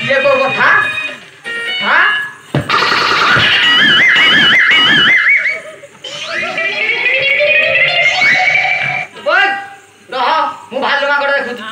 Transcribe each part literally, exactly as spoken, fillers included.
ये को कथा हाँ बोल रहा मु भालू मा कर देखु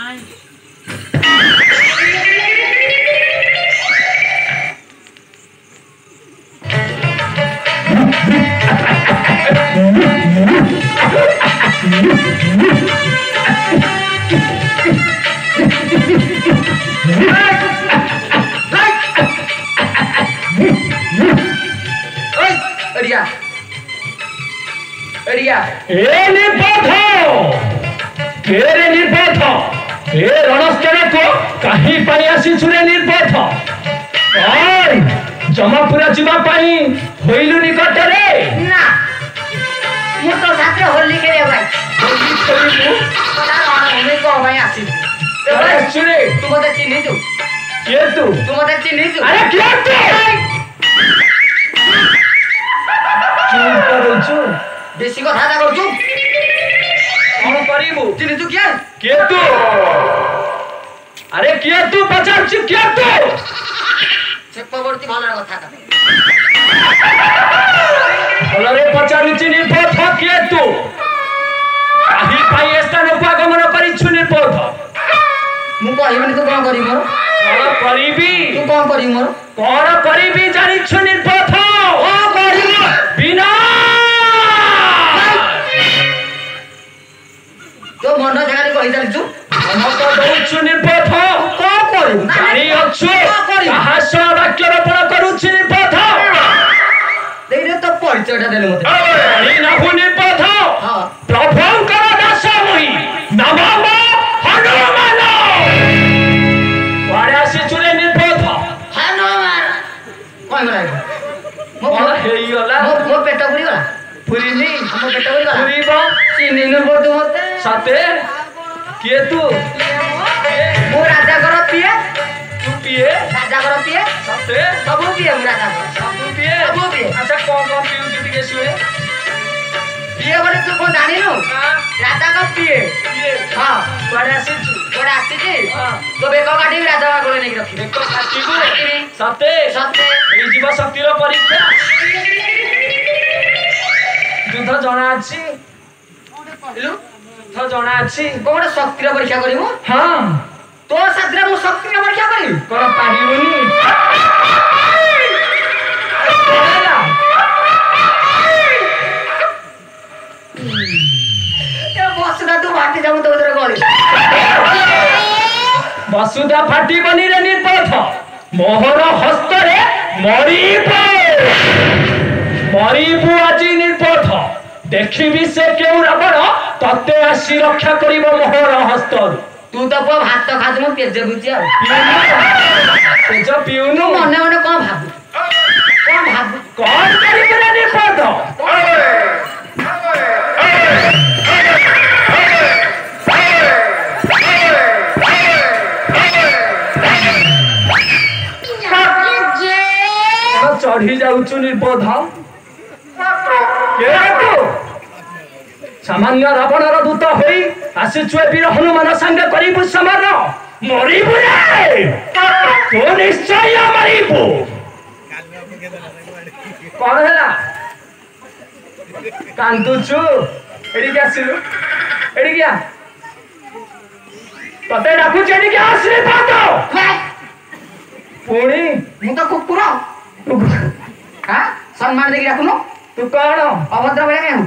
अरिया अरिया ए निर्बोध केरे निर्बोध ए रणस्थल को कहीं पाई आसी छुरे निर्बोध ओय जमापुरा जीवा पाई होइलु निकट रे ना मु तो साथे होली खेले भाई होली खेलिबु पता होली को भाई आसी अरे सुने तू मते चिन्हि तू के तू तू मते चिन्हि तू अरे के तू चुप करू चुप बेसी कथा ना करछु कौन करिबु चिन्हि तू क्या के तू अरे के तू पचार छु के तू चक्रवर्ती भालर कथा का भलरे पचारुछि निर्बोध के तू कहीं पाई स्थान को आगमन करिछु निर्बोध मु कहबनी तू कोन करी मोर कौन करिबी तू कोन करी मोर कौन करिबी जानिछु निर्बोध ओ करी बिना तो मन जगह कहि चलछु हम तो दउछु निर्बोध को करी जानी अछु हास्य वाक्य रोपण करूछि निर्बोध देरे तो परिचयटा देले मते अरे नाहु निर्बोध हां प्रभुंकर दास मुहि नमः हनुमान वारे आसी चुरे निर्बोध हनुमान कोइ गलाइ मो कौन हेई गला मो मो पेट पुरी गला पुरीनी मो पेट पुरी गला पुरी बा चिन्हि न बोद मते साथे के तू मो राजा कर पिए तू पिए राजा कर पिए साथे सब पिए मो राजा कर सब पिए सब पिए अच्छा कौन कौन पिउ छु टिके सुए पिए बोले तू कोन जानि नु हां राजा का पिए पिए हां वारे आसी छु कोड़ा आसी जी हां तो बेको काटी राजा का गोले नहीं रखी देखो काटिबु काटिबी साथे सत्य এই জীব শক্তির পরীক্ষা যুদ্ধ জনা আছে लु যুদ্ধ জনা আছে कोड़ा शक्ति रा परीक्षा करिमु হ্যাঁ तो साद्रा मु शक्ति रा परीक्षा करी কোন পারিবনি কোলা ए बसदा तू माटी जामु तो उधर गली বসুধা ফাটিবনি রে নির্বোধ মোহর হস্তরে মরিব মরিবু আজি নির্বোধ দেখিবি সে কেউ রাবণ ততে আসি রক্ষা করিব মোহর হস্তর तू तो पो भात तो खात मु पेज बुझी आ তেজ পিউনু मने मने कोन भाबु कोन भाबु কন করিবে রে নির্বোধ चढ़ी जाऊचु निर्बोध के तू सामान्य रावणर दूत होई आसीछु ए वीर हनुमान संगे करिबु समान मरिबु रे तो निश्चय मरिबु कौन हैला कांदुचु एडी के आसिलु एडी के तते डाकु एडी के आसरे पातो पुणी मु तो कुकुर हां सम्मान देकी राखुनो तू कौन अभद्र बेले के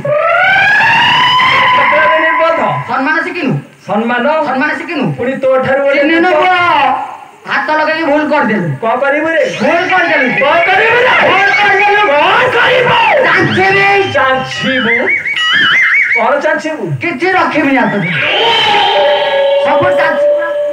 तते निर्बोध सम्मान सिकिनु सम्मान सम्मान सिकिनु पुणी तो ठारू चिन्हि न पो हाथ लगे भूल कर देलु को करिबु रे भूल कर देलु को करिबु रे भूल कर देलु कौन करिबु जांचे रे चांछिबु कौन चांछिबु किछि रखिबि ना तो सब जांची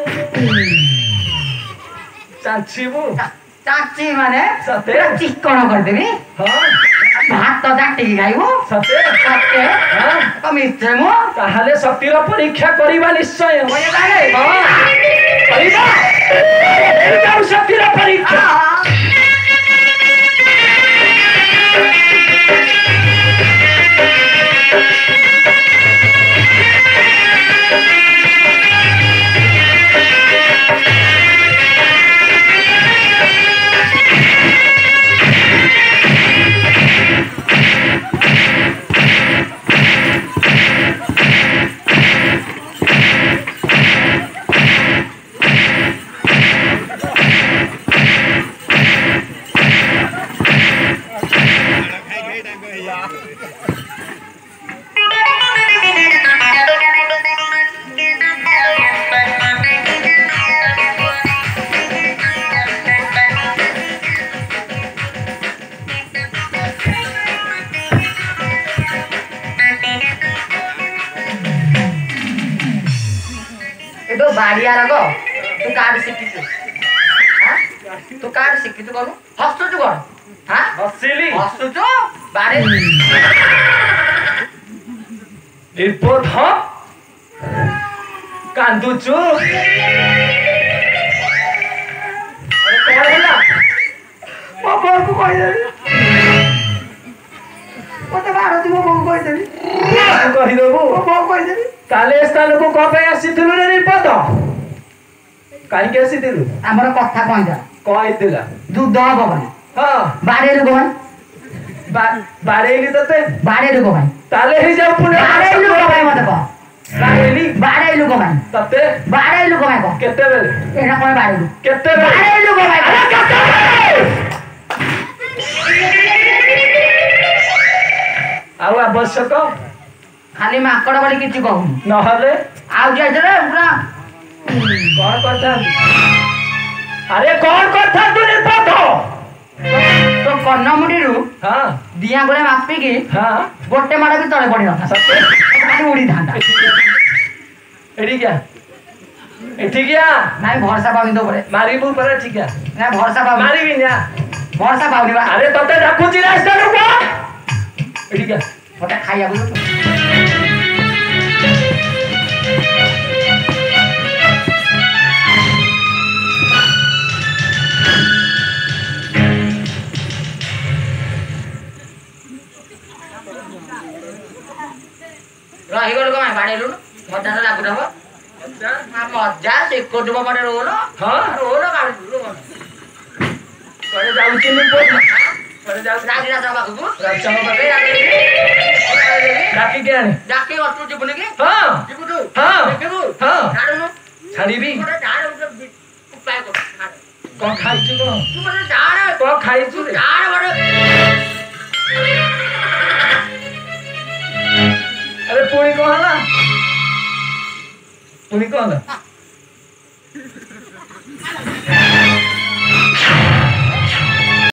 चांछिबु चाची माने सते चिकन कर देबी हां भात तो जाटी की खाइबो सते सते हां कमिसे मो ताहाले शक्तिर परीक्षा करिबा निश्चय होय लागे हां करिबा एटा शक्तिर परीक्षा बाड़िया रगो तू कार शिखिचु हां तू कार शिखिचु करू हसुचु कोन हां हसिली हसुचु बारे रिपोर्ट ह कांदुचु अरे कौन होला बाबा को कहि दे मते बारो तू बाबा को कहि दे कहि देबो बाबा को कहि दे ताले स्थान को क पे आसीथिलु रे रिपोर्ट काई के आसीथिलु हमर कथा कहि जा कहि दिला दूध हबो भाई हां बारे रुगो भाई बारेली तते बारे रुगो भाई ताले ही जाऊ पुणे बारे रुगो भाई मते को बारेली बारे रुगो भाई तते बारे रुगो भाई को केते बेले एना कोन बारे लु केते बेले बारे रुगो भाई अरे केते आउ आवश्यक खाली माकड़ बड़ी किछि कहू नहले आउ जाय रे पूरा कौन करता अरे कौन करता तू रिपोर्ट तो कन्नमुडी रु हां दिया गोले मापी की हां गोटे माड़ भी तळे पड़ी न सत्य खाली उड़ी थांता एडी क्या एठी क्या नाइ भरसा पाउनी तो परे मारीबू परे ठीक है ना भरसा पाउ मारी भी ना भरसा पाउनी बा अरे तते डाकुची रास्ता रुको एडी क्या ओटा खाइया बुझु रही गलो कमाय बाड़ेलु मजा तो लागु रहबो आ मजा से कोटबो मडे रोलो हां रोलो काढू रोलो करे जाउची नि बोल करे जाउ राजी राजा बाबू राजा बाबू ए डाकी के आने डाके अटू जीवनी की हां जीवु तू हां देखबू हां झाड़ू छाड़ीबी मोटे झाड़ उपाय को को खाइछु को तू मोटे झाड़ को खाइछु रे झाड़ मोटे अरे पुणी को हला पुणी को हला